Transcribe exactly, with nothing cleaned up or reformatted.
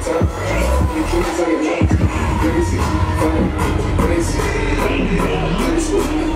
top. You keep it on your neck. Let me see. Five. Let me see. Let me see.